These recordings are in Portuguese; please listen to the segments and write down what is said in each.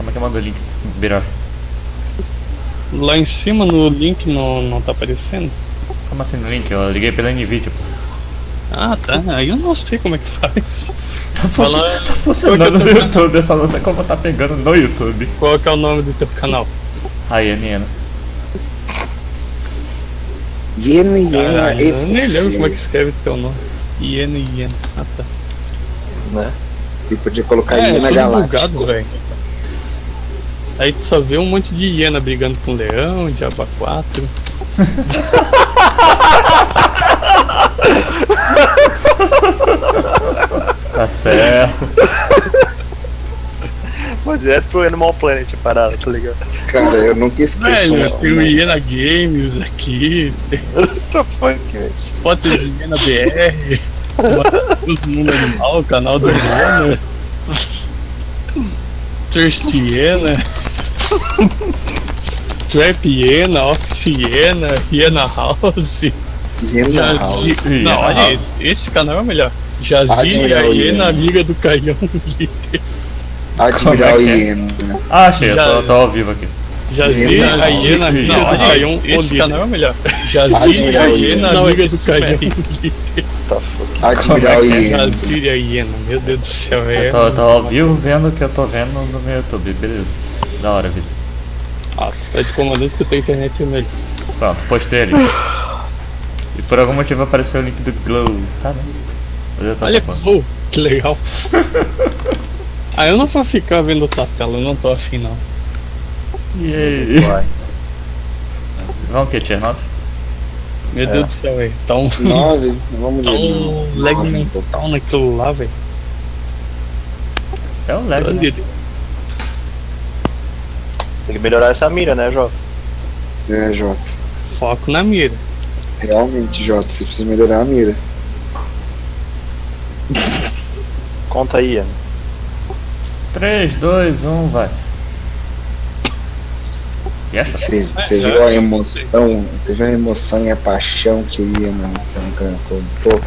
Como é que eu mando o link, Biró? Lá em cima no link não tá aparecendo? Como assim no link? Eu liguei pela NVIDIA, pô. Ah, tá. Aí eu não sei como é que faz. Tá funcionando no YouTube, eu só não sei como tá pegando no YouTube. Qual que é o nome do teu canal? Iena. Iena, Eu nem lembro como é que escreve teu nome. Iena. Ah, tá. Né? E podia colocar É Iena tudo Galáctica. bugado, velho. Aí tu só vê um monte de hiena brigando com leão, diabo 4. Tá certo. Foi direto pro Animal Planet a parada, tá ligado? Cara, eu nunca esqueço. Velho, tem o Hiena Games aqui, tem What the fuck, velho? foto de Hiena BR, os Mundo Animal, o canal do Hiena, Thirst Hiena, Trap Hiena, Office Hiena, Hiena House. Iena House. Não, olha esse canal é o melhor. Jazir, Admiral a Hiena, Hiena. amiga do Caião. Admiral Como é que é? Iena. Ah, achei, Já- eu tô ao vivo aqui. Jazir, Hiena, a Hiena, amiga do Hiena. Caião. Esse canal é o melhor. Jazir, a Admiral Hiena, Hiena. amiga do Caião. Admiral Como é que é? Iena. Jazir e a Hiena, meu Deus do céu, Eu tô ao vivo vendo o que eu tô vendo no meu YouTube, beleza. Da hora, vida. Ah, tu tá de comandante que a tua internet é melhor. Pronto, postei ali. E por algum motivo apareceu o link do Glow. Tá, né? Mas eu tô Olha, só oh, que legal. Ah, eu não vou ficar vendo tua tela, eu não tô afim não. E aí? Vai. Vamos o que, Tier 9? Meu Deus do céu, velho. Tá um 9, vamos tá ver. um lag mental naquilo lá, velho. É o lag, né? Tem que melhorar essa mira, né, Jota? É, Jota. Foco na mira. Realmente, Jota, você precisa melhorar a mira. Conta aí, Ian. 3, 2, 1, vai. E acha? Você viu a emoção, você viu a emoção e a paixão que o Iena contou?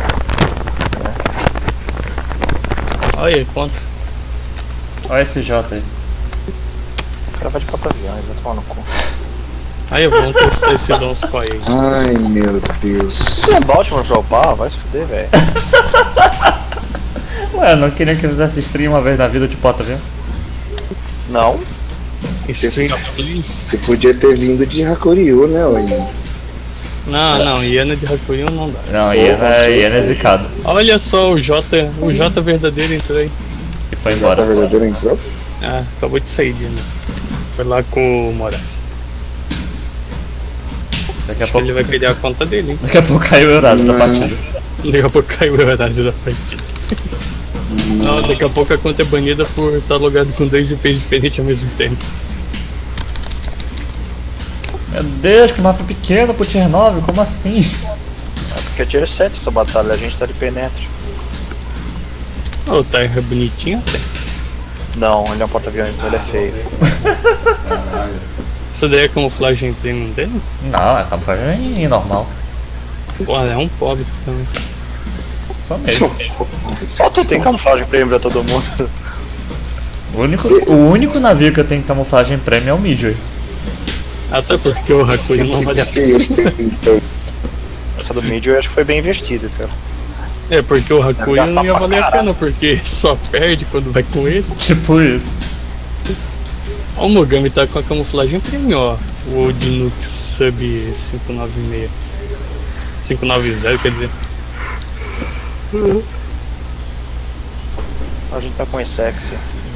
Olha aí, conta. Olha esse J aí. O cara vai de porta-aviões, vai tomar no cu. Aí, vamos testar esse Donskoy aí. Ai, meu Deus. Você é Baltimore pra upar? Vai se fuder, velho. Ué, eu não queria que eu fizesse stream uma vez na vida de pota, viu? Não. Stream of Please? Você podia ter vindo de Hakuryu, né, Iena? Não, Hiena de Hakuryun não dá. Não, Iena é zicado. Olha só o J verdadeiro entrou aí. E foi Jota embora. verdadeiro entrou? Ah, acabou de sair de novo. Foi lá com o Moraes. Daqui a Acho que pouco. ele vai perder a conta dele, hein? Daqui a pouco caiu o Eurasio da Não. partida. Daqui a pouco caiu o horário da partida. Não, daqui a pouco a conta é banida por estar logado com 2 IPs diferentes ao mesmo tempo. Meu Deus, que mapa pequeno pro Tier 9, como assim? É porque é tier 7 essa batalha, a gente tá de penetra. Oh, o Tyre é bonitinho até. Não, ele é um porta-aviões, então ele é feio. Essa daí é camuflagem premium dele? Não, é camuflagem normal. Pô, é um pobre também. Só mesmo. Só tu tem camuflagem prêmio pra todo mundo. O único navio que eu tenho camuflagem premium é o Midway. Até porque o Hakuryun não vale a que pena. eles têm, então. Essa do Mid eu acho que foi bem investida, cara. É, porque o Hakuryun gastar não ia pra valer a caralho. pena, porque só perde quando vai com ele. Tipo isso. Ó, o Mogami tá com a camuflagem premium, ó. O Old Nuke Sub 596. 590, quer dizer. A gente tá com esse sexy.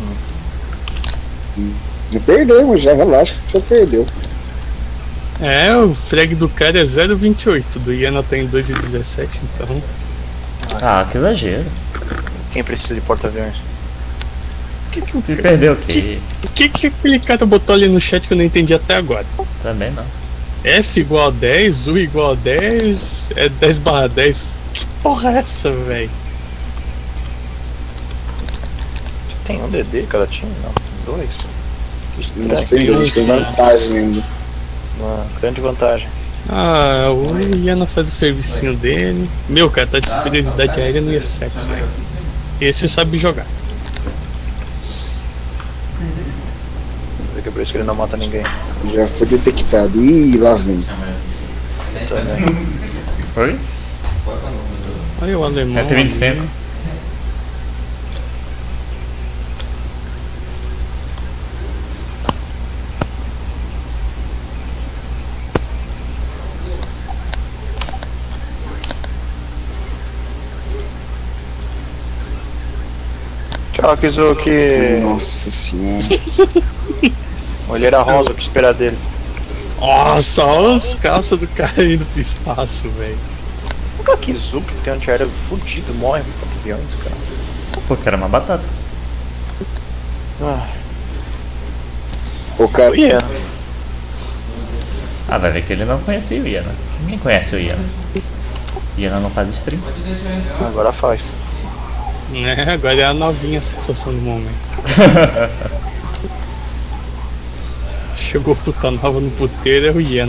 Já perdemos, já relaxa, já perdeu. É, o frag do cara é 0,28, do Iena tem 2,17, então. Ah, que exagero. Quem precisa de porta-aviões? O E perdeu o quê? que aquele cara botou ali no chat que eu não entendi até agora? Também não. F igual a 10, U igual a 10, é 10/10. Que porra é essa, velho? Tem um DD cada time? Não, dois. Que Nós estranho. temos, a gente tem vantagem ainda. Uma grande vantagem. Ah, o Iena faz o servicinho dele. Meu, cara, tá de superioridade aérea no IE7, velho. Esse sabe jogar. que por isso que ele não mata ninguém. Já foi detectado. Ih, lá vem. Também. Oi? Olha o alemão. 125. Tchau, Kizuki. Nossa senhora. Olheira rosa, o que esperar dele? Nossa, olha as calças do cara indo pro espaço, velho. Nunca Kizuki tem um antiaéreo fudido, morre com aviões, cara. Porque era uma batata. Ah, O cara. o Ian. Ah, vai ver que ele não conhecia o Iana. Ninguém conhece o Iana. Iana não faz stream. Agora faz. É, agora é a novinha sensação do momento. Chegou puta nova no puteiro, é o Iena.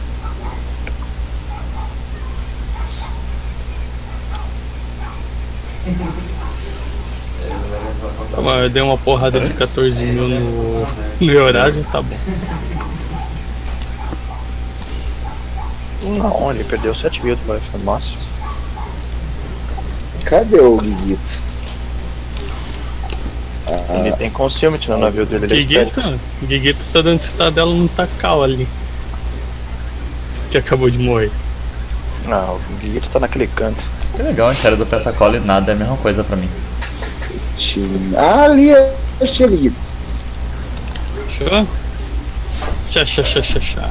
Tá bom, eu dei uma porrada de 14 mil no Eurasian, tá bom. Não, ele perdeu 7 mil do Master. Cadê o Guiguito? Ele tem concealment no navio dele, ele é esperto. Guiguito tá dando citadela no Takao ali. Que acabou de morrer. Não, o Guiguito tá naquele canto. Que legal, a gente do Pensacola e nada é a mesma coisa pra mim. Ah, ali é o Guiguito. Fechou? Chá.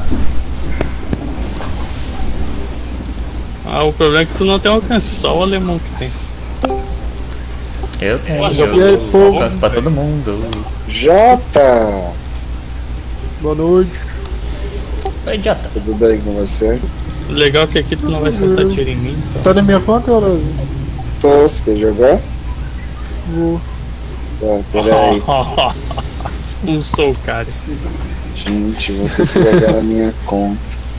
Ah, o problema é que tu não tem alcance, só o alemão que tem. Eu tenho, Mas eu eu- alcanço pra todo mundo. Jota! Boa noite. Oi, idiota. Tudo bem com você? O legal é que aqui tu não vai acertar tiro em mim. Tá na minha conta, Horácio? Tô, você quer jogar? Vou. Tá, peraí. Expulsou o cara. Gente, vou ter que jogar na minha conta.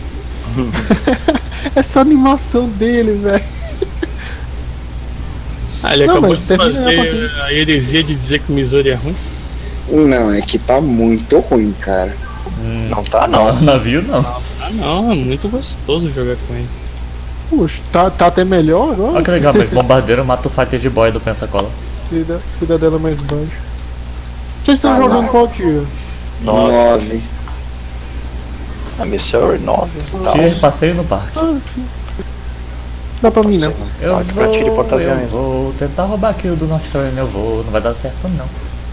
Essa animação dele, velho. Ah, ele Não, acabou mas de termina a fazer partida. a heresia de dizer que o Missouri é ruim. Não, é que tá muito ruim, cara. Não tá, não. Não, navio não. Ah não, é muito gostoso jogar com ele. Puxa, tá até melhor agora? Olha que legal, mas bombardeiro mata o fatia de boy do Pensacola. Cidadela mais baixa. Vocês estão Ah, jogando lá. qual tiro? 9. A Missouri 9. Tira passeio no parque. Ah, sim. Dá pra mim, não. Eu Parque pra tiro e porta-aviões. vou tentar roubar aquilo do Norte Carolina, eu vou. Não vai dar certo não.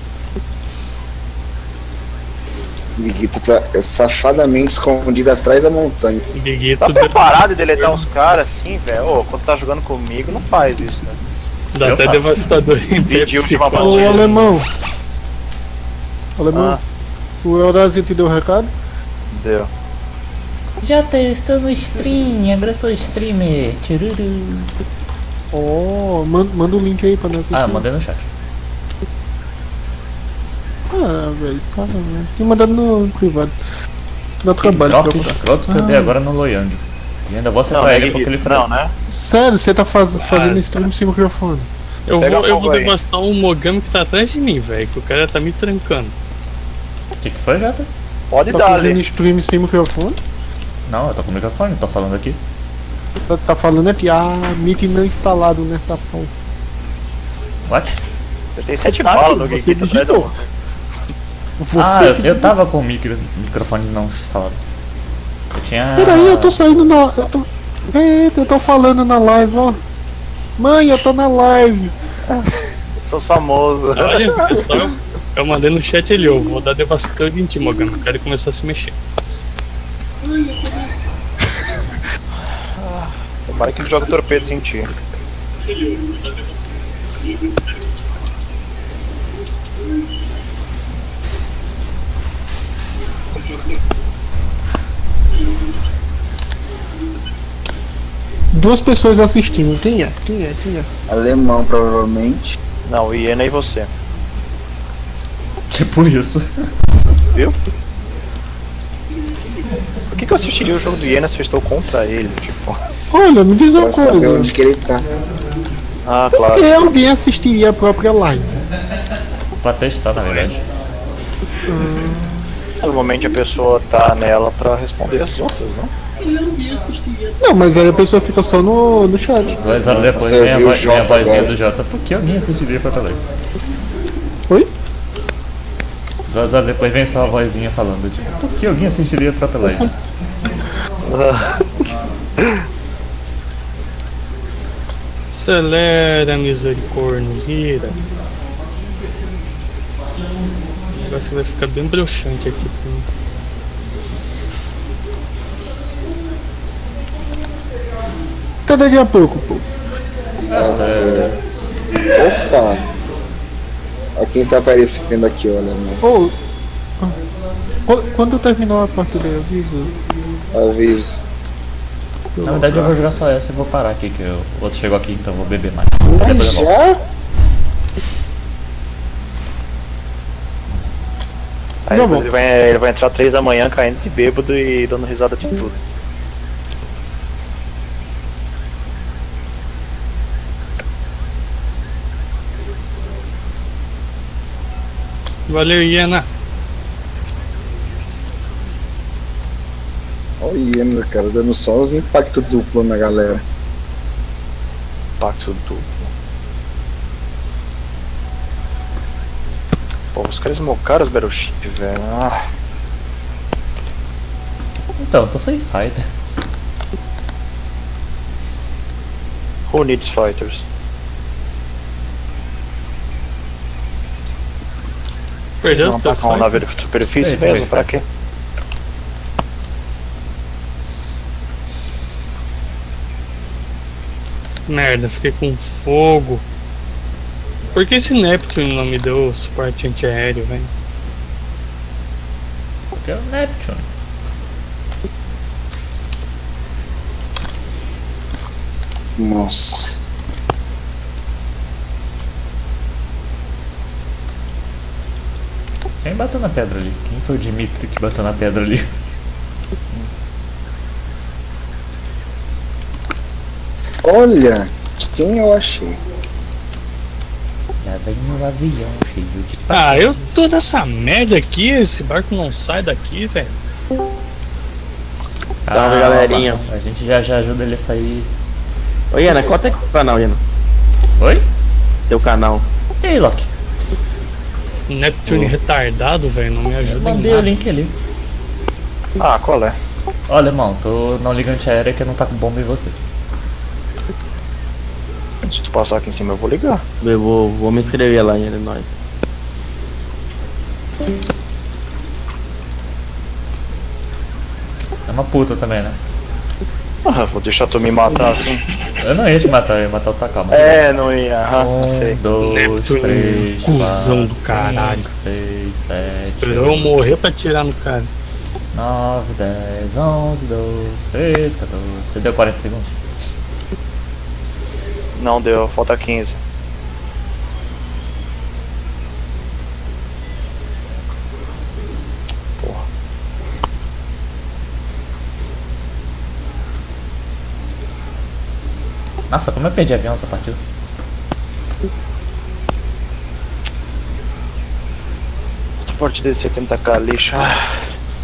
O Guiguito tá safadamente escondido atrás da montanha. O Guiguito Tá preparado de deletar os caras assim, velho? Ô, quando tá jogando comigo, não faz isso, né? dá Eu até faço. devastador em Pediu de uma Ô, partida. alemão. Alemão, Ah, o Horácio te deu o recado? deu. Jota, eu estou no stream, agora sou streamer. Tchururu. Ó, manda o link aí pra nós assistir. Ah, mandei no chat. Ah, velho, só não, velho. Tinha mandado no privado. Dá trabalho pra procurar. Outro que eu dei agora no Loyang. E ainda vou acertar ele porque ele não, né? Sério, você tá fazendo stream sem microfone? Eu Pega vou fogo aí. devastar um Mogami que tá atrás de mim, velho. Que o cara tá me trancando. O que foi, Jota? Pode Tá dar, fazendo ali. stream sem microfone? Não, eu tô com o microfone, tô falando aqui. Tá falando aqui, mic não instalado nessa porra. What? Você tem 7 Tá, balas no você Guiguito atrás digitou. do... Você. Ah, eu tava com o microfone não instalado. Eu tinha... Peraí, eu tô saindo na. Eita, eu tô falando na live, ó. Mãe, eu tô na live. Seus famosos. Olha, pessoal, eu mandei no chat ali, eu vou dar devastador de ti, Mogami. Eu quero começar a se mexer. Tomara que ele joga torpedo sem ti. Duas pessoas assistindo. Quem é? Alemão, provavelmente. Não, o Iena e você. Tipo isso. Viu? Por que eu assistiria o jogo do Iena se eu estou contra ele? Tipo. Olha, me diz uma Pra saber coisa. onde que ele tá. Ah, Por claro. que alguém assistiria a própria live? Pra testar, na verdade. Normalmente a pessoa tá nela pra responder as outras, não? Não, mas aí a pessoa fica só no chat. 2 horas depois Você vem a, viu o vem a Jota vozinha agora? do Jota. Por que alguém assistiria Proto Live? Oi? 2 horas depois vem só a vozinha falando, tipo, por que alguém assistiria Proto Live? Acelera, misericórdia, vira. O negócio vai ficar bem broxante aqui. Até daqui a pouco, povo. Opa! Olha quem tá aparecendo aqui, olha, mano. Ô, quando terminar a partida aí, avisa. Aviso. Na verdade eu vou jogar só essa e vou parar aqui, que o outro chegou aqui, então eu vou beber mais. Mas Depois eu volto. já? Aí Tá depois bom. ele vai entrar 3 da manhã caindo de bêbado e dando risada de tudo. Valeu, Iena. Olha, meu cara, dando só os impactos duplo na galera. Pacto duplo. Pô, os caras mocaram os Battleship, velho. Ah, Então, tô sem fighter. who needs fighters? Perdeu Não os teus atacam um navio fights? de superfície Foi, mesmo? Pra quê? Merda, fiquei com fogo. Por que esse Neptune não me deu suporte antiaéreo, velho? Porque é o Neptune. Nossa. Quem bateu na pedra ali? Quem foi o Dimitri que bateu na pedra ali? Olha, quem eu achei? Já vem no avião cheio de Ah, eu tô nessa merda aqui, esse barco não sai daqui, velho. Calma, galerinha. A gente já ajuda ele a sair. Ô Iana, quanto é que é o canal, Iana? Oi? Teu canal. E aí, Loki? Neptune retardado, velho, não me Eu ajuda em mandei o nada. link ali. Ah, qual é? Olha, irmão, tô não liga antiaérea que não tá com bomba em você. Se tu passar aqui em cima eu vou ligar. Eu vou me inscrever lá em Illinois. É uma puta também, né? Ah, vou deixar tu me matar assim. Eu não ia te matar, eu ia matar o Takama. É, não ia. Aham, sei. 2, Neptune, 3, cuzão 4, do caralho. 5, 6, 7, Esperou eu morrer pra tirar no cara. 9, 10, 11, 12, 13, 14. Você deu 40 segundos? Não deu, falta 15. Porra. Nossa, como eu perdi avião essa partida? Suporte de 70k lixo. Ah.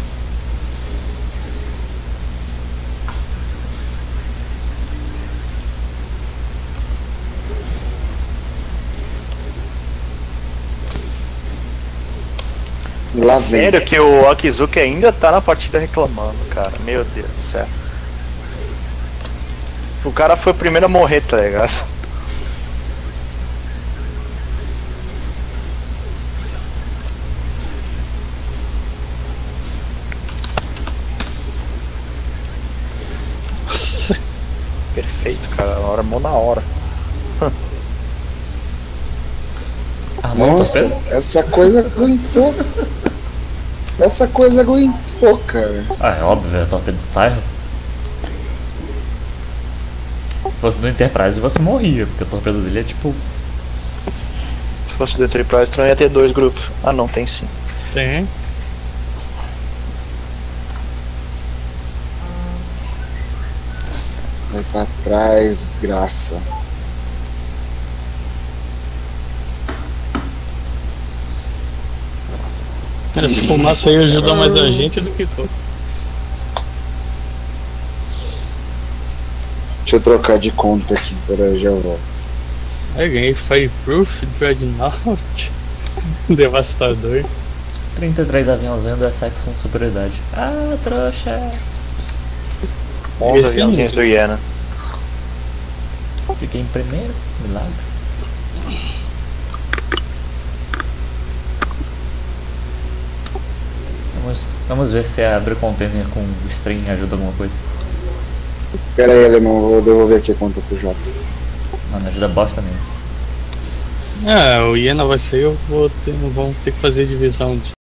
Lá vem. Sério que o Akizuki ainda tá na partida reclamando, cara. Meu Deus do céu. O cara foi o primeiro a morrer, tá ligado? Nossa, Perfeito, cara. Armou na hora. Armou o Nossa, torpedo? essa coisa aguentou. Essa coisa aguentou, cara. Ah, é óbvio, é o torpedo do Tyro. Se fosse do Enterprise você morria, porque o torpedo dele é tipo. Se fosse do Enterprise, tu não ia ter 2 grupos. Ah, não, tem sim. tem. Vai pra trás, desgraça. Essa fumaça aí ajuda mais a gente do que tu. Deixa eu trocar de conta aqui, peraí, já volto. Aí ganhei Fireproof, Dreadnought, Devastador. 33 aviãozinhos da secção de superioridade. Ah, trouxa! 11 Esse aviãozinhos do Iena. Fiquei em primeiro, milagre. Vamos ver se abrir o container com o string ajuda alguma coisa. Pera aí, alemão, vou devolver aqui a conta pro Jota. Não, não ajuda bosta mesmo. O Iena vai sair, vamos ter que fazer divisão de